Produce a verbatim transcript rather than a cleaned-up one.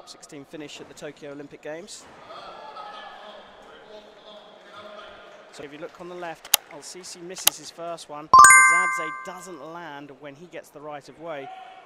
top sixteen finish at the Tokyo Olympic Games. So if you look on the left, Elsissy misses his first one. Bazadse doesn't land when he gets the right of way.